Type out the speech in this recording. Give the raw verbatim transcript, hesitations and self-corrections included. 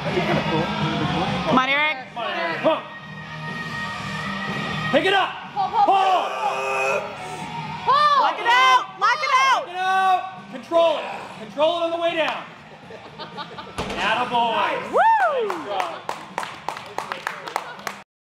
Come on, Eric. Come on, Eric. Huh. Pick it up. Pull, pull, pull. Pull. Lock it out. Lock it out. Lock it out. Control it. Control it on the way down. Attaboy. Woo! Nice job.